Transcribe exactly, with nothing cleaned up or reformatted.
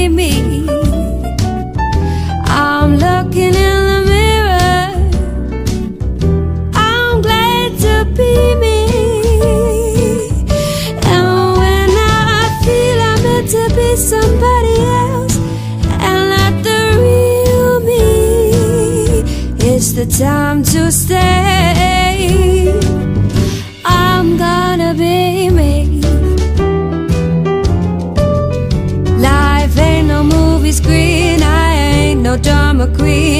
me. I'm looking in the mirror, I'm glad to be me. And when I feel I'm meant to be somebody else and not the real me, it's the time to stay. I'm gonna be me. Life ain't no movie screen, I ain't no drama queen.